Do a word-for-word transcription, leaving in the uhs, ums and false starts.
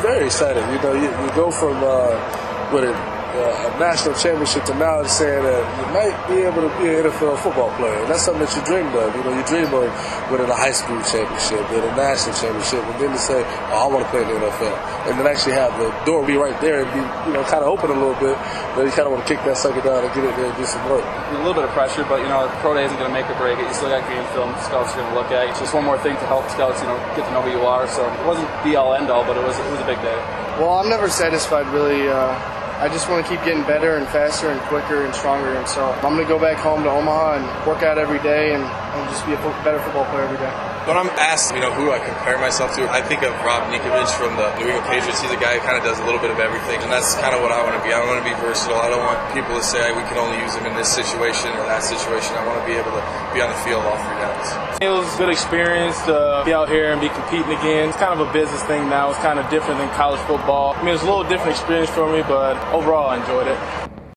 very exciting. You know, you, you go from uh, what it. Uh, a national championship to now saying that you might be able to be an N F L football player. And that's something that you dreamed of. You know, you dream of winning a high school championship, then a national championship, and then to say, oh, I want to play in the N F L. And then actually have the door be right there and be, you know, kind of open a little bit, but you kind of want to kick that sucker down and get it there and do some work. A little bit of pressure, but, you know, pro day isn't going to make or break it. You still got game film scouts are going to look at. It's just one more thing to help scouts, you know, get to know who you are. So it wasn't the all end all, but it was, it was a big day. Well, I'm never satisfied, really. Uh, I just want to keep getting better and faster and quicker and stronger. And so I'm going to go back home to Omaha and work out every day and, and just be a better football player every day. When I'm asked, you know, who I compare myself to, I think of Rob Ninkovich from the New England Patriots. He's a guy who kind of does a little bit of everything, and that's kind of what I want to be. I want to be versatile. I don't want people to say we can only use him in this situation or that situation. I want to be able to be on the field all three downs. It was a good experience to be out here and be competing again. It's kind of a business thing now. It's kind of different than college football. I mean, it was a little different experience for me, but overall I enjoyed it.